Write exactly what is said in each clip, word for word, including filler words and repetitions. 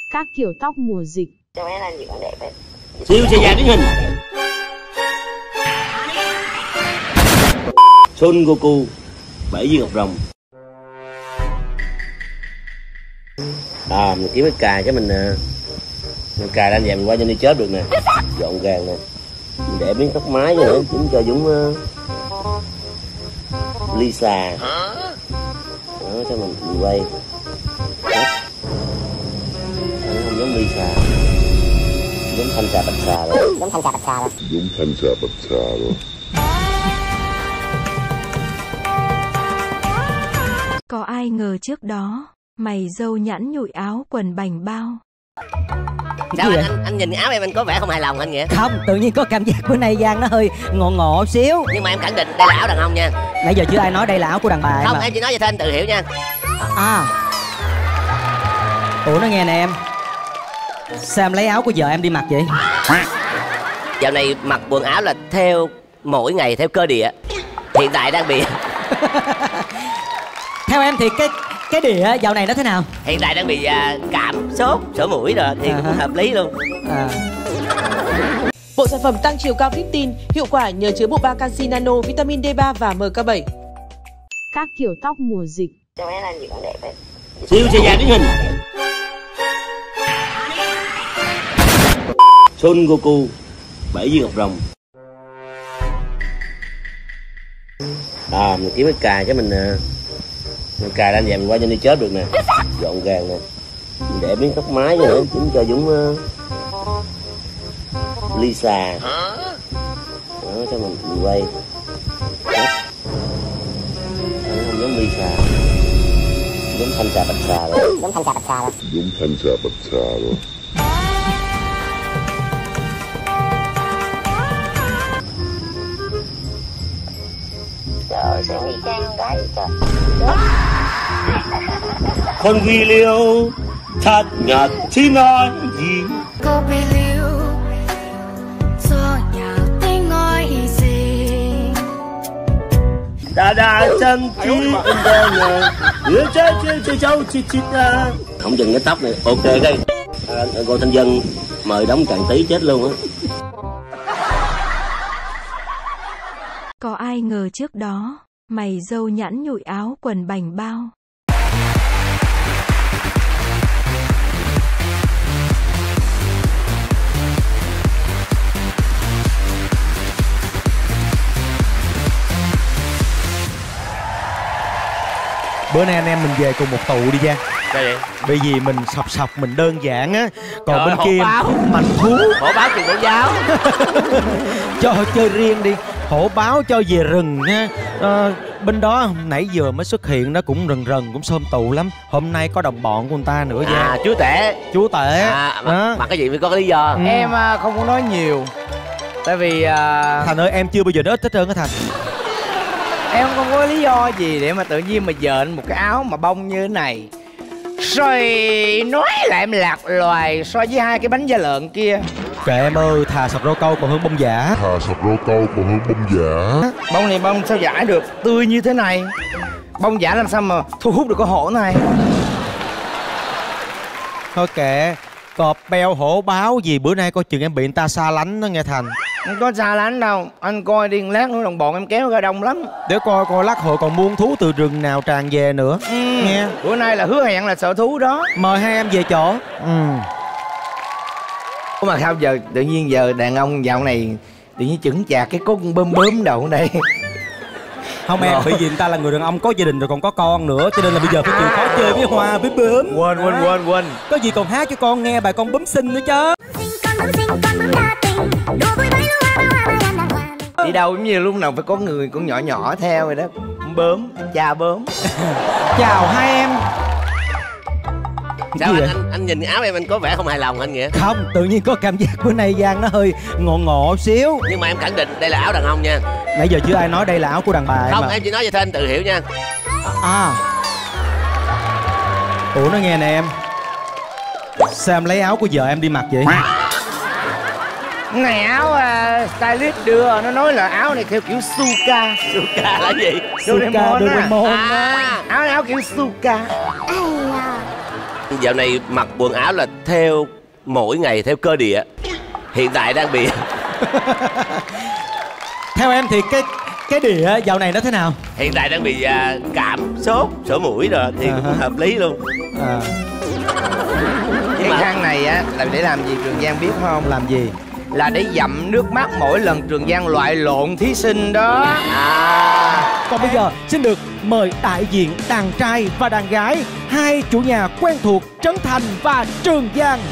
Các kiểu tóc mùa dịch. Cho bé làm gì còn đẹp ấy. Siêu xe dài điển hình. Son Goku, bảy viên ngọc rồng. À, mình kiếm cái cài cái mình mình cài lên vậy mình qua cho đi chết được nè. Gọn gàng nè. Mình để miếng tóc mái cho nữa, chúng cho Dũng uh, Lisa. Đó, cho mình, mình quay. Nó không giống Lisa. Giống Thanh Xà Bạch Xà rồi. Giống Thanh Xà Bạch Xà rồi. Giống Thanh Xà Bạch Xà rồi. Có ai ngờ trước đó mày dâu nhẵn nhụi áo quần bành bao. Sao anh, anh anh nhìn áo em anh có vẻ không hài lòng anh nghĩa? Không, tự nhiên có cảm giác bữa nay Giang nó hơi ngộ ngộ xíu. Nhưng mà em khẳng định đây là áo đàn ông nha. Nãy giờ chưa ai nói đây là áo của đàn bà. Không, mà. em chỉ nói vậy thôi anh tự hiểu nha. À ủa nó nghe nè em. Sao em lấy áo của vợ em đi mặc vậy? Dạo này mặc quần áo là theo mỗi ngày theo cơ địa. Hiện tại đang bị Theo em thì cái cái đĩa dạo này nó thế nào? hiện tại đang bị uh, cảm sốt sổ mũi rồi thì cũng hợp lý luôn. À. Bộ sản phẩm tăng chiều cao Fifteen hiệu quả nhờ chứa bộ ba canxi nano, vitamin D ba và M K bảy. Các kiểu tóc mùa dịch. Cho bé làm gì còn đẹp ấy. Siêu xe dài điển hình. Son Goku, bảy viên ngọc rồng. À, mình kiếm cái cài cái mình mình cài lên vậy mình qua cho đi chết được nè. Gọn gàng nè. Mình để miếng tóc mái cho nữa, chúng cho Dũng uh, Lisa. Đó, cho mình, mình quay. Đó. Nó không giống Lisa. Giống Thanh Xà Bạch Xà rồi. Giống Thanh Xà Bạch Xà rồi. Giống Thanh Xà Bạch Xà rồi. Trời, sẽ nghĩ trang gái trời. Con vi liêu thật ngọt chứ nói gì. Cô bị liêu do nhà tiếng nói gì. Đã đã chân chi bên đây nè. Đứa chơi chơi chơi cháu chít chít ra. Không dừng cái tóc này. Ok đây. À, cô Thanh Dân mời đóng cạn tí chết luôn á. Có ai ngờ trước đó mày dâu nhẵn nhụi áo quần bành bao. Bữa nay anh em mình về cùng một tụ đi Giang. Sao vậy? Bởi vì mình sọc sọc mình đơn giản á. Còn Trời bên ơi, kia hổ báo. mạnh thú. Hổ báo truyền cổ giáo. Cho chơi riêng đi. Hổ báo cho về rừng nha. À, bên đó nãy giờ mới xuất hiện nó cũng rần rần cũng xôm tụ lắm. Hôm nay có đồng bọn của người ta nữa Giang. À, chú tể. Chú tể. À, mà, mà cái gì phải có cái lý do. Ừ. Em à, không có nói nhiều. Tại vì à, Thành ơi em chưa bao giờ nói ít hết trơn á Thành. em không có lý do gì để mà tự nhiên mà dợn một cái áo mà bông như thế này. Rồi nói lại em lạc loài so với hai cái bánh da lợn kia. Kệ em ơi, thà sọc rau câu còn hơn bông giả. Thà sọc rau câu còn hơn bông giả. Bông này bông sao giả được, tươi như thế này. Bông giả làm sao mà thu hút được con hổ này. Thôi kệ, cọp beo hổ báo gì bữa nay coi chừng em bị người ta xa lánh đó nghe Thành. Không có xa lánh đâu, anh coi đi lát nữa đồng bọn em kéo ra đông lắm. Để coi coi lát hội còn muôn thú từ rừng nào tràn về nữa. Ừ. Nghe. Bữa nay là hứa hẹn là sợ thú đó. Mời hai em về chỗ. Ừ. Ủa mà sao giờ tự nhiên giờ đàn ông dạo này tự nhiên chững chạc cái có con bơm bơm đầu ở đây. Không em, bởi vì người ta là người đàn ông có gia đình rồi còn có con nữa, cho nên là bây giờ phải chịu khó chơi với hoa với bướm. Quên quên quên quên. Có gì còn hát cho con nghe bài con bướm xinh nữa chứ. Đi đâu cũng như lúc nào phải có người con nhỏ nhỏ theo rồi đó. Bướm, cha bướm. Chào hai em. Sao anh, anh anh nhìn áo em anh có vẻ không hài lòng anh nghĩa? Không, tự nhiên có cảm giác bữa nay Giang nó hơi ngộ ngộ xíu. Nhưng mà em khẳng định đây là áo đàn ông nha. Nãy giờ chưa ai nói đây là áo của đàn bà. Không, mà. em chỉ nói vậy thôi anh tự hiểu nha. À ủa nó nghe nè em. Sao em lấy áo của vợ em đi mặc vậy? Này áo uh, stylist đưa, nó nói là áo này theo kiểu Suka. Suka là gì? Suka Doraemon. À. Áo áo kiểu Suka. Dạo này mặc quần áo là theo mỗi ngày theo cơ địa. Hiện tại đang bị Theo em thì cái cái địa dạo này nó thế nào? Hiện tại đang bị à, cảm, sốt, sổ mũi rồi thì À cũng hả? hợp lý luôn. À, Cái mà- khăn này á là để làm gì Trường Giang biết không? làm gì? Là để dặm nước mắt mỗi lần Trường Giang loại lộn thí sinh đó. À, Còn bây giờ xin được mời đại diện đàn trai và đàn gái, hai chủ nhà quen thuộc Trấn Thành và Trường Giang.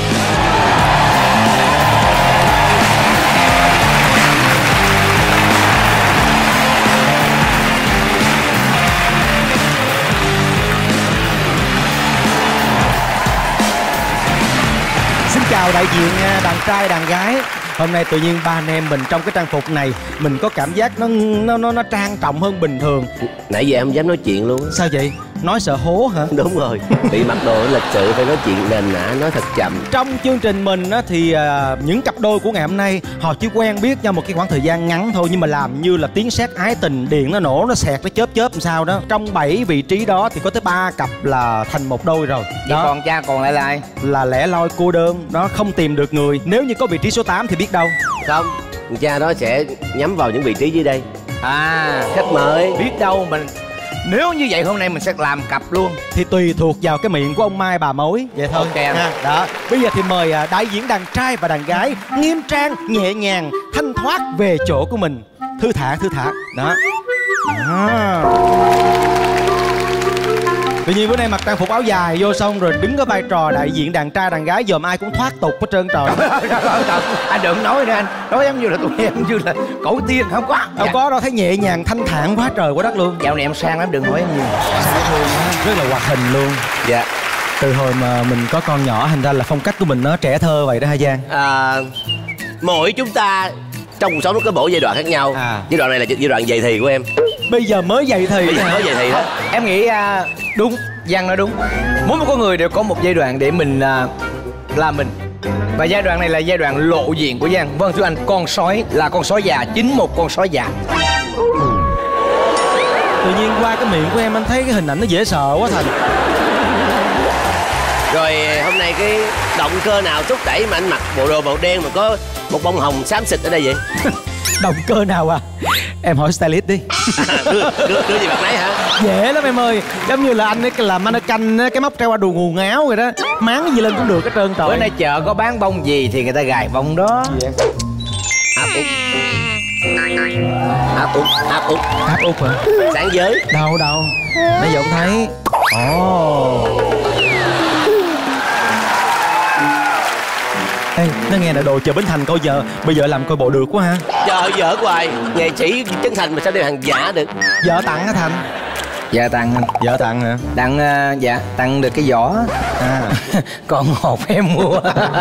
Xin chào đại diện à, đàn trai đàn gái. Hôm nay tự nhiên ba anh em mình trong cái trang phục này mình có cảm giác nó nó nó, nó trang trọng hơn bình thường. nãy giờ em không dám nói chuyện luôn á. Sao vậy? Nói sợ hố hả? Đúng rồi, bị mặc đồ lịch sự phải nói chuyện nền nã, nói thật chậm. Trong chương trình mình á, thì à, những cặp đôi của ngày hôm nay họ chỉ quen biết nhau một cái khoảng thời gian ngắn thôi, nhưng mà làm như là tiếng sét ái tình, điện nó nổ, nó xẹt, nó chớp chớp làm sao đó. Trong bảy vị trí đó thì có tới ba cặp là thành một đôi rồi. Vậy còn cha còn lại là ai? Là lẻ loi cô đơn, nó không tìm được người. Nếu như có vị trí số tám thì biết đâu. Không, cha đó sẽ nhắm vào những vị trí dưới đây. À, Khách mời. biết đâu mình nếu như vậy hôm nay mình sẽ làm cặp luôn. Thì tùy thuộc vào cái miệng của ông Mai bà Mối. Vậy thôi. Ok em. Ha, đó. Bây giờ thì mời à, đại diện đàn trai và đàn gái nghiêm trang, nhẹ nhàng, thanh thoát về chỗ của mình. Thư thả, thư thả. Đó. À. Tự nhiên bữa nay mặc trang phục áo dài vô xong rồi đứng ở vai trò đại diện đàn trai đàn gái, dòm ai cũng thoát tục hết trơn trời. Anh đừng nói nữa anh, nói em như là tụi em như là cổ tiên không có. Đâu có đâu, thấy nhẹ nhàng thanh thản quá trời quá đất luôn. Dạo này em sang lắm, đừng hỏi em nhiều. Rất là hoạt hình luôn. Dạ. Từ hồi mà mình có con nhỏ thành ra là phong cách của mình nó trẻ thơ vậy đó ha Giang. À, mỗi chúng ta trong cuộc sống nó có mỗi giai đoạn khác nhau. À. Giai đoạn này là giai đoạn dậy thì của em. Bây giờ mới dậy thì. Bây giờ mới dậy thì đó. Em nghĩ à, đúng, Giang nói đúng. Mỗi một con người đều có một giai đoạn để mình à, là mình. Và giai đoạn này là giai đoạn lộ diện của Giang. Vâng thưa anh, con sói là con sói già, chính một con sói già. Tự nhiên qua cái miệng của em anh thấy cái hình ảnh nó dễ sợ quá Thành. Rồi hôm nay cái động cơ nào thúc đẩy mà anh mặc bộ đồ màu đen mà có một bông hồng xám xịt ở đây vậy? Động cơ nào à? Em hỏi stylist đi. đưa, đưa, đưa gì bạn nấy hả? Dễ lắm em ơi. Giống như là anh ấy làm mannequin cái móc treo qua đùi nguồn áo rồi đó. Máng cái gì lên cũng được hết trơn trời. Bữa nay chợ có bán bông gì thì người ta gài bông đó. Áp út. Áp út. Áp út. Áp út hả? Sáng giới. Đâu đâu. Nãy giờ không thấy. Ồ. Ê, nó nghe là đồ chờ Bến Thành câu giờ. Bây giờ làm coi bộ được quá ha. Trời dở hoài. Nghệ sĩ Trấn Thành mà sao đem hàng giả được? Vợ tặng hả Thành? Dạ tặng anh. Vợ tặng hả? Tặng uh, dạ tặng được cái vỏ. À. Còn hộp em mua.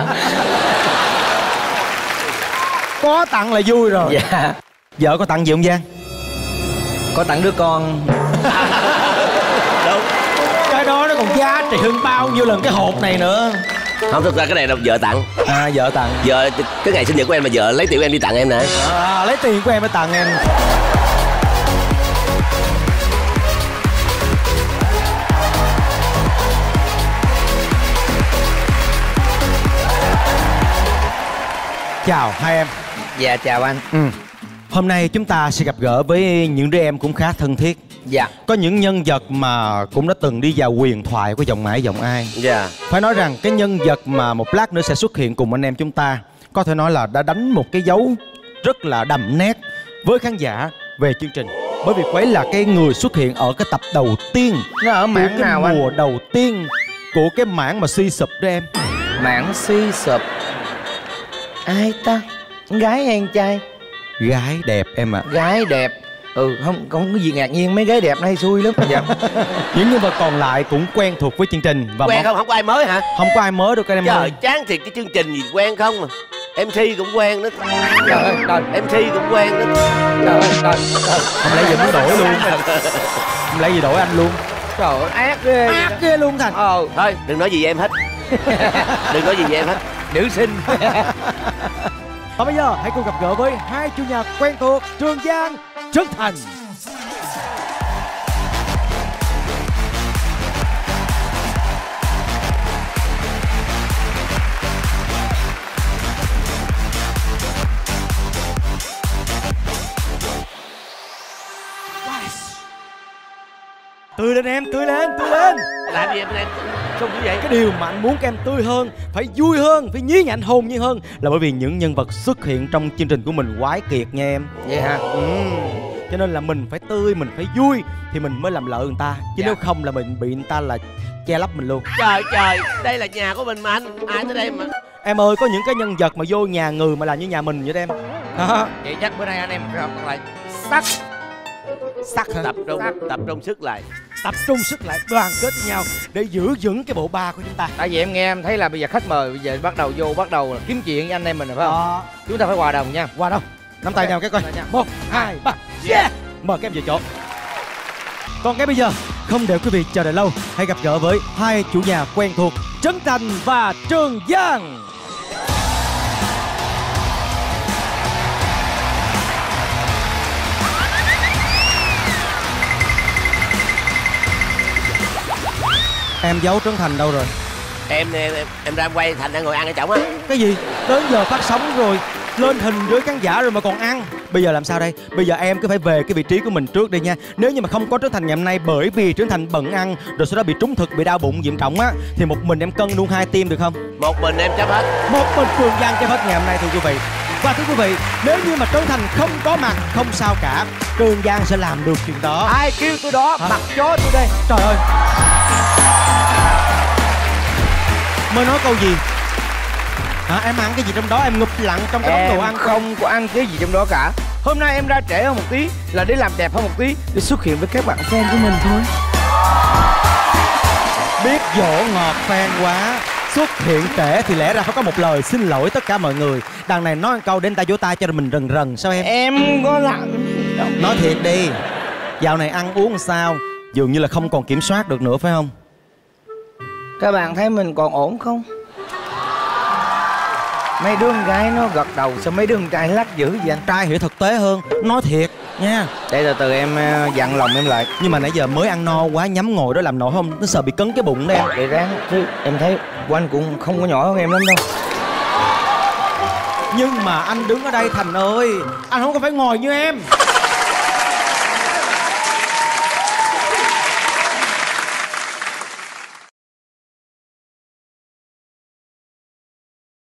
Có tặng là vui rồi. Dạ. Vợ có tặng gì không Giang? Có tặng đứa con. Đúng. Cái đó nó còn giá trị hơn bao nhiêu lần cái hộp này nữa. Không, thực ra cái này là vợ tặng. À vợ tặng. Vợ cái ngày sinh nhật của em mà vợ lấy tiền của em đi tặng em nè. À, lấy tiền của em để tặng em. Chào hai em. Dạ chào anh. Ừ. Hôm nay chúng ta sẽ gặp gỡ với những đứa em cũng khá thân thiết. Dạ. Có những nhân vật mà cũng đã từng đi vào huyền thoại của Giọng Mãi Giọng Ai. Dạ. Phải nói rằng cái nhân vật mà một lát nữa sẽ xuất hiện cùng anh em chúng ta có thể nói là đã đánh một cái dấu rất là đậm nét với khán giả về chương trình. Bởi vì Quấy là cái người xuất hiện ở cái tập đầu tiên. Nó ở mảng của cái nào anh? mùa đầu tiên của cái mảng mà suy sụp đó em. Mảng suy sụp. Ai ta? Gái hay trai? Gái đẹp em ạ. À. Gái đẹp. Ừ không không có gì ngạc nhiên, mấy gái đẹp nay xui lắm. Dạ. Những nhân vật còn lại cũng quen thuộc với chương trình và Quen mong... không? Không có ai mới hả? Không có ai mới đâu các em Trời ơi. chán thiệt, cái chương trình gì quen không mà. em xê cũng quen đó. Trời ơi, trời. em xê cũng quen đó. Trời ơi, trời. Trời. Không lẽ giờ muốn đổi luôn. Không lẽ gì đổi anh luôn. Trời ơi, ác ghê. Ác ghê luôn Thành. Ờ. Thôi đừng nói gì với em hết. Đừng nói gì với em hết. Nữ sinh. Và bây giờ hãy cùng gặp gỡ với hai chủ nhà quen thuộc Trường Giang, Trấn Thành. Tươi lên em, tươi lên, tươi lên. Làm gì em em không như vậy? Cái điều mà anh muốn các em tươi hơn, phải vui hơn, phải nhí nhảnh hồn nhiên hơn là bởi vì những nhân vật xuất hiện trong chương trình của mình quái kiệt nha em. Vậy hả? Ừ. Cho nên là mình phải tươi, mình phải vui thì mình mới làm lợi người ta. Chứ Dạ. nếu không là mình bị người ta là che lấp mình luôn. Trời trời, đây là nhà của mình mà anh. Ai tới đây mà. Em ơi, có những cái nhân vật mà vô nhà người mà làm như nhà mình vậy đó em. Đó. Vậy chắc bữa nay anh em gặp lại sắc. Sắc hả? Tập trung, tập trung sức lại. Tập trung sức lại, đoàn kết với nhau để giữ vững cái bộ ba của chúng ta. Tại vì em nghe em thấy là bây giờ khách mời bây giờ bắt đầu vô bắt đầu là kiếm chuyện với anh em mình rồi phải không? Đó. Chúng ta phải hòa đồng nha. Qua đâu? Nắm tay Ok. nhau cái coi. Nắm tay nhau. Một, hai, ba. Yeah. Mời các em về chỗ. Còn ngay bây giờ, không để quý vị chờ đợi lâu, hãy gặp gỡ với hai chủ nhà quen thuộc, Trấn Thành và Trường Giang. Em giấu Trấn Thành đâu rồi? Em em em, em ra quay, Thành đang ngồi ăn ở trỏng á. Cái gì? Đến giờ phát sóng rồi, lên hình với khán giả rồi mà còn ăn. Bây giờ làm sao đây? Bây giờ em cứ phải về cái vị trí của mình trước đi nha. Nếu như mà không có Trấn Thành ngày hôm nay bởi vì Trấn Thành bận ăn rồi sau đó bị trúng thực, bị đau bụng diệm trọng á, thì một mình em cân luôn hai team được không? Một mình em chấp hết. Một mình Trường Giang cho hết ngày hôm nay thưa quý vị. Và thưa quý vị, nếu như mà Trấn Thành không có mặt không sao cả, Trường Giang sẽ làm được chuyện đó. Ai kêu tôi đó, Hả? mặt chó tôi đây. Trời ơi, mới nói câu gì? Hả? Em ăn cái gì trong đó? Em ngụp lặng trong cái đống đồ ăn. Không có ăn cái gì trong đó cả. Hôm nay em ra trễ hơn một tí là để làm đẹp hơn một tí, để xuất hiện với các bạn fan của mình thôi. Biết dỗ ngọt fan quá, xuất hiện trễ thì lẽ ra phải có một lời xin lỗi tất cả mọi người. Đằng này nói một câu đến ta vỗ tay cho mình rần rần. Sao em? Em có làm đâu. Nói thiệt đi, dạo này ăn uống sao? Dường như là không còn kiểm soát được nữa phải không? Các bạn thấy mình còn ổn không? Mấy đứa con gái nó gật đầu, sao mấy đứa con trai lắc dữ vậy anh? Trai hiểu thực tế hơn, nói thiệt nha. Để từ từ em uh, dặn lòng em lại. Nhưng mà nãy giờ mới ăn no quá, nhắm ngồi đó làm nổi không? Nó sợ bị cấn cái bụng đó em. Để ráng chứ, em thấy của anh cũng không có nhỏ hơn em lắm đâu. Nhưng mà anh đứng ở đây Thành ơi, anh không có phải ngồi như em.